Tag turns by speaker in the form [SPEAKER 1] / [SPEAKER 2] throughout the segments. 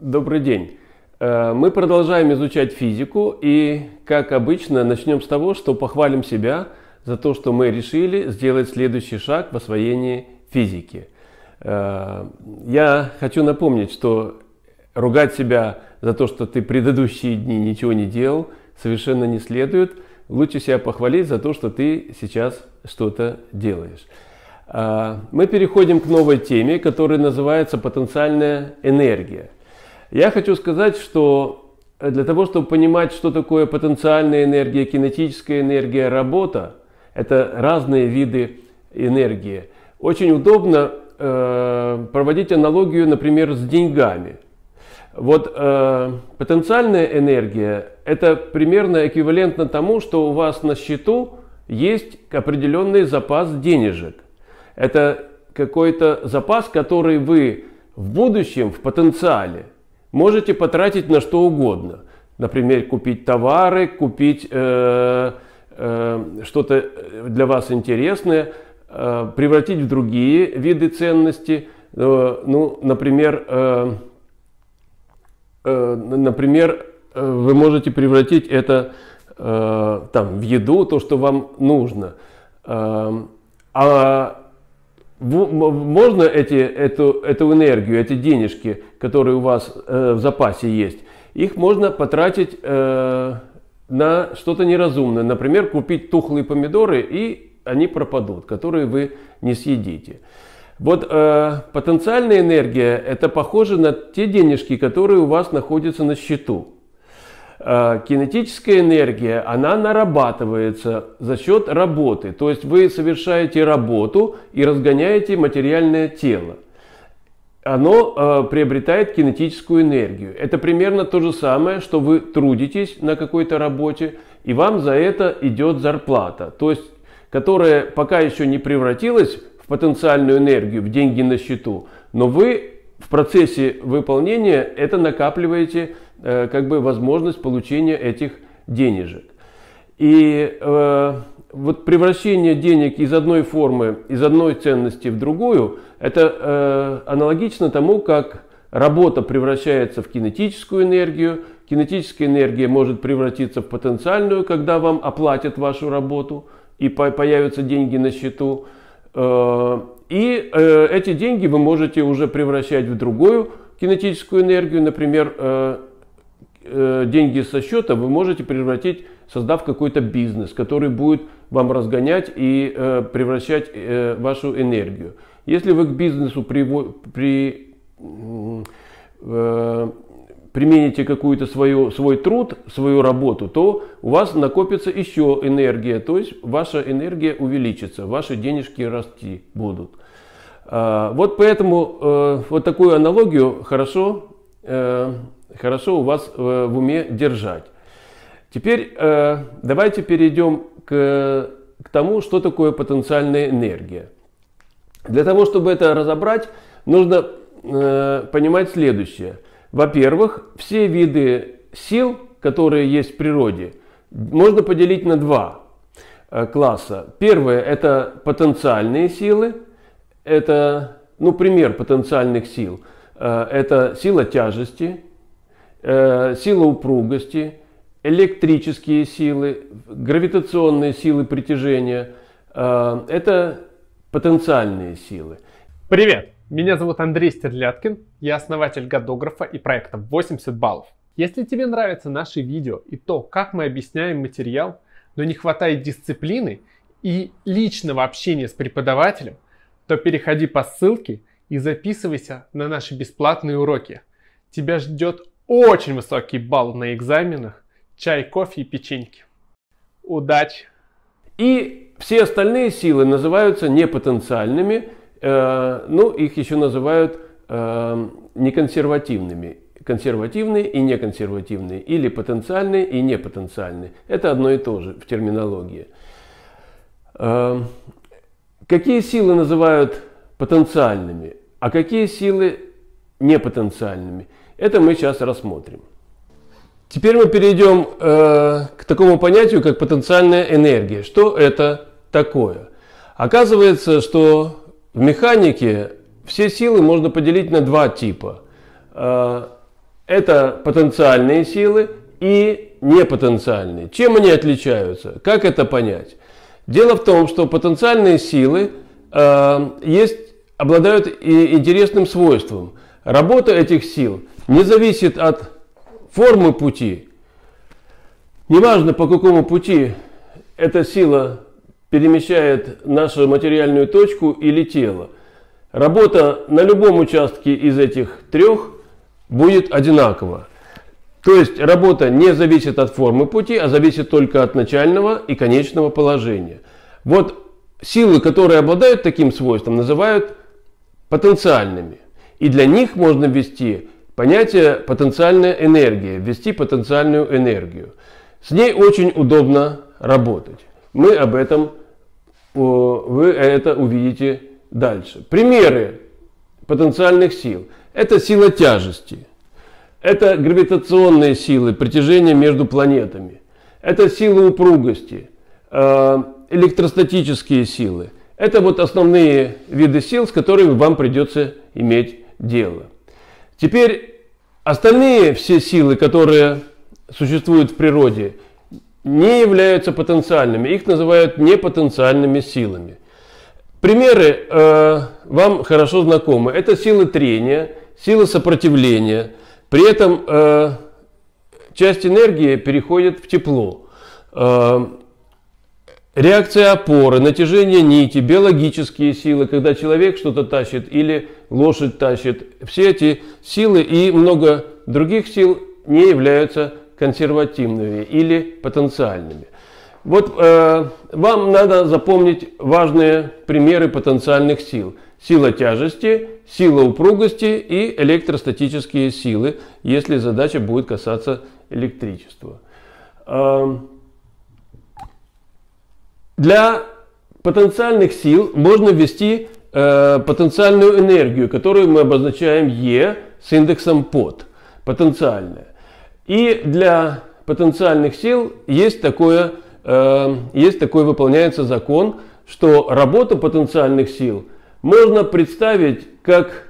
[SPEAKER 1] Добрый день. Мы продолжаем изучать физику и, как обычно, начнем с того, что похвалим себя за то, что мы решили сделать следующий шаг в освоении физики. Я хочу напомнить, что ругать себя за то, что ты предыдущие дни ничего не делал, совершенно не следует. Лучше себя похвалить за то, что ты сейчас что-то делаешь. Мы переходим к новой теме, которая называется потенциальная энергия. Я хочу сказать, что для того, чтобы понимать, что такое потенциальная энергия, кинетическая энергия, работа, это разные виды энергии. Очень удобно проводить аналогию, например, с деньгами. Вот потенциальная энергия – это примерно эквивалентно тому, что у вас на счету есть определенный запас денежек. Это какой-то запас, который вы в будущем, в потенциале, можете потратить на что угодно. Например, купить товары, купить что-то для вас интересное, превратить в другие виды ценностей. Например, вы можете превратить это в еду, то, что вам нужно. Можно эту энергию, эти денежки, которые у вас в запасе есть, их можно потратить на что-то неразумное. Например, купить тухлые помидоры, и они пропадут, которые вы не съедите. Вот потенциальная энергия – это похоже на те денежки, которые у вас находятся на счету. Кинетическая энергия, она нарабатывается за счет работы. То есть вы совершаете работу и разгоняете материальное тело. Оно приобретает кинетическую энергию. Это примерно то же самое, что вы трудитесь на какой-то работе, и вам за это идет зарплата. То есть, которая пока еще не превратилась в потенциальную энергию, в деньги на счету, но вы в процессе выполнения это накапливаете возможность получения этих денежек. И вот превращение денег из одной формы, из одной ценности в другую, это аналогично тому, как работа превращается в кинетическую энергию. Кинетическая энергия может превратиться в потенциальную, когда вам оплатят вашу работу и появятся деньги на счету. И эти деньги вы можете уже превращать в другую кинетическую энергию. Например, деньги со счета вы можете превратить, создав какой-то бизнес, который будет вам разгонять и превращать вашу энергию. Если вы к бизнесу примените какую-то свой труд, свою работу, то у вас накопится еще энергия, то есть ваша энергия увеличится, ваши денежки расти будут. Вот поэтому вот такую аналогию хорошо у вас в уме держать. Теперь давайте перейдем к тому, что такое потенциальная энергия. Для того, чтобы это разобрать, нужно понимать следующее. Во-первых, все виды сил, которые есть в природе, можно поделить на два класса. Первое – это потенциальные силы. Это, пример потенциальных сил. Это сила тяжести, сила упругости, электрические силы, гравитационные силы притяжения. Это потенциальные силы.
[SPEAKER 2] Привет! Меня зовут Андрей Стерляткин, я основатель Годографа и проекта 80 баллов. Если тебе нравятся наши видео и то, как мы объясняем материал, но не хватает дисциплины и личного общения с преподавателем, то переходи по ссылке и записывайся на наши бесплатные уроки. Тебя ждет очень высокий балл на экзаменах, чай, кофе и печеньки. Удачи!
[SPEAKER 1] И все остальные силы называются непотенциальными, их еще называют неконсервативными. Консервативные и неконсервативные, или потенциальные и непотенциальные. Это одно и то же в терминологии. Какие силы называют потенциальными, а какие силы непотенциальными? Это мы сейчас рассмотрим. Теперь мы перейдем к такому понятию, как потенциальная энергия. Что это такое? Оказывается, что в механике все силы можно поделить на два типа. Это потенциальные силы и непотенциальные. Чем они отличаются? Как это понять? Дело в том, что потенциальные силы обладают интересным свойством. Работа этих сил не зависит от формы пути. Неважно, по какому пути эта сила перемещает нашу материальную точку или тело. Работа на любом участке из этих трех будет одинакова. То есть работа не зависит от формы пути, а зависит только от начального и конечного положения. Вот силы, которые обладают таким свойством, называют потенциальными. И для них можно ввести понятие потенциальная энергия, ввести потенциальную энергию. С ней очень удобно работать. Вы это увидите дальше. Примеры потенциальных сил. Это сила тяжести. Это гравитационные силы, притяжения между планетами. Это силы упругости, электростатические силы. Это вот основные виды сил, с которыми вам придется иметь дело. Теперь остальные все силы, которые существуют в природе, не являются потенциальными. Их называют непотенциальными силами. Примеры вам хорошо знакомы. Это силы трения, сила сопротивления. При этом часть энергии переходит в тепло. Реакция опоры, натяжение нити, биологические силы, когда человек что-то тащит или лошадь тащит. Все эти силы и много других сил не являются консервативными или потенциальными. Вот вам надо запомнить важные примеры потенциальных сил. Сила тяжести, сила упругости и электростатические силы, если задача будет касаться электричества. Для потенциальных сил можно ввести потенциальную энергию, которую мы обозначаем E с индексом под, потенциальная. И для потенциальных сил выполняется закон, что работу потенциальных сил можно представить как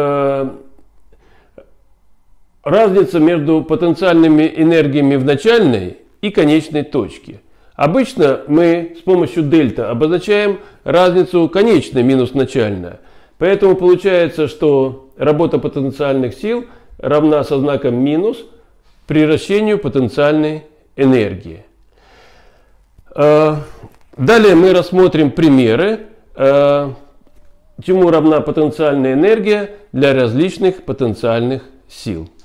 [SPEAKER 1] разница между потенциальными энергиями в начальной и конечной точке. Обычно мы с помощью дельта обозначаем разницу конечная минус начальная. Поэтому получается, что работа потенциальных сил равна со знаком минус приращению потенциальной энергии. Далее мы рассмотрим примеры, чему равна потенциальная энергия для различных потенциальных сил.